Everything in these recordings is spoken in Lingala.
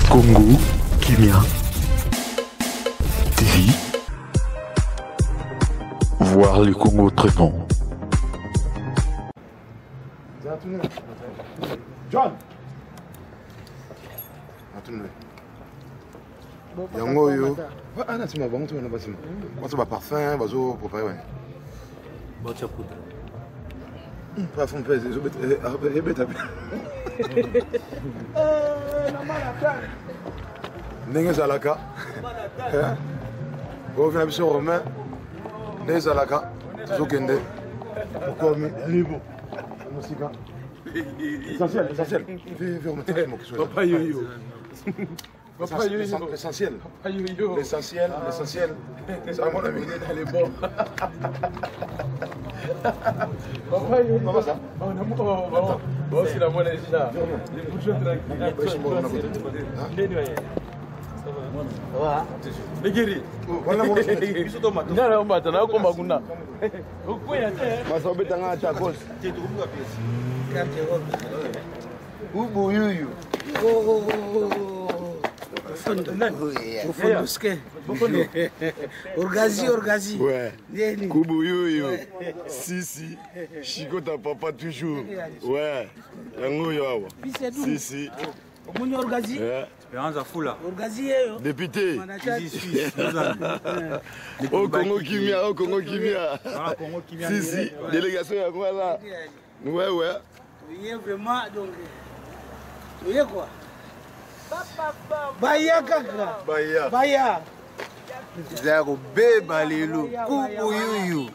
Congo, Kimia, TV, voir le Congo autrement. John! Yango yo. Ah non, c'est ma banque, tu vas pas. Moi, c'est ma parfum, bazo, préparé, ouais. Bon, tu as poudre. Parfum, pèse, je vais bête. Ndenge ezalaka. Bovina biso romain. Ndenge ezalaka. Tozokende. Okomi libo. Musika. Essentiel. Viens remettre mon question. Papa yo-yo. Papa yo-yo. L'essentiel. Papa yo-yo. L'essentiel. C'est à mon ami. Elle est bonne. Papa yo-yo. Comment ça? Bon, c'est la monnaie déjà. Les bouchons tranquilles. Ça va? Les guéris. Voilà mon ami. Non, non, non, combat kuna. Masabeta nga chakos. Ubu yuyu. Orgazi. Ouais. Kubu yoyo. Si. Chico ta papa toujours. Ouais. Yango yawa. Si. Omuni orgazi. Espérance à fou là. Orgazi yeyo. Député. Ici, Au Congo Kimia. Voilà, Congo qui vient. Si. Délégation ya quoi là? Ouais. Oui, vraiment donc. Oui quoi? Baya kaka. Baya. Zero beba lelo. Kubu yuyu.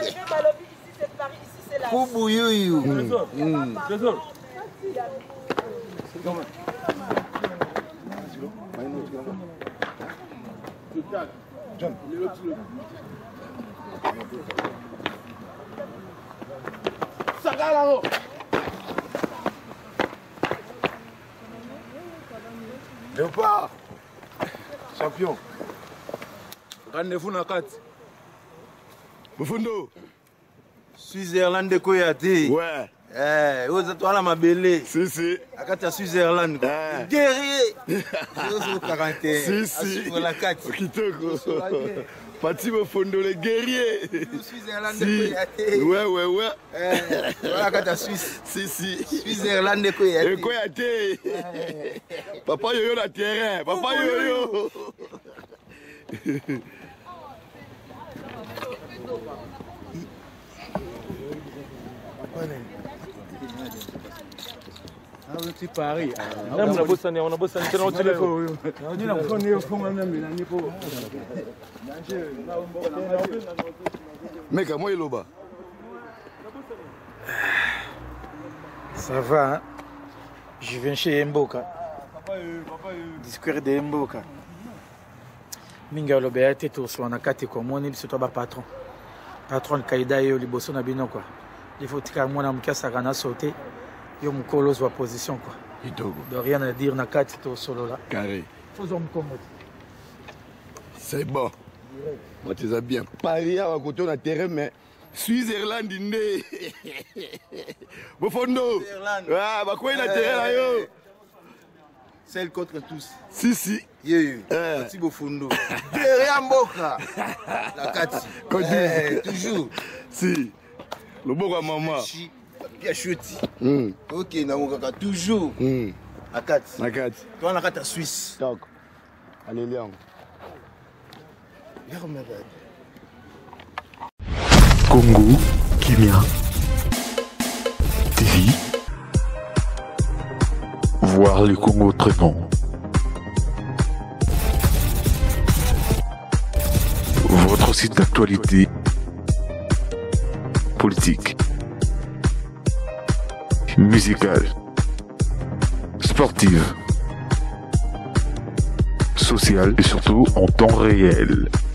Kubu yuyu. Trésor. John. Sagalaro. Léopard. Champion. Rendez-vous na kati. Bufundo. Switzerland de Koyate. Ouais. Oza toala mabele. Si. Akati ya Switzerland. Guerrier. Ozo 41. Si. Pour la kati. Kitoko. Pati Bufundo les guerriers. Switzerland de Koyate. Ouais. Voilà akati ya Suisse. Si. Switzerland de Koyate. Et Koyate. Papa yoyo na terrain. Papa yoyo. C'est Paris. On a bossé sur notre téléphone. Mec, à moi, il est bas. Ça va, hein? Je viens chez Mboka. Discours de Mboka. Minga lobe ya te to so na kati ko moni biso to ba patron kaida yo liboso na bino quoi. Il faut tika mona mukasa kana sauter yo mukolo zo position quoi. De rien à dire na kati to solo là. Carré. Faisons comme C'est bon. Moi, tu es bien. Paris à côté on a terrain mais Switzerland indé. Bufundo. Ah, bah quoi il a terrain là yo. Celle contre tous. Si. Yeyo. Pati Bufundo. Derrière Mboka. La kati. Toujours. Si. Le beau à maman. Bien chuti. Ok, na toujours. La kati. Toi la kati Suisse. Donc. Allez Léon. Congo, Kimia, TV, voir le Congo autrement. Votre site d'actualité politique, musicale, sportive, sociale et surtout en temps réel.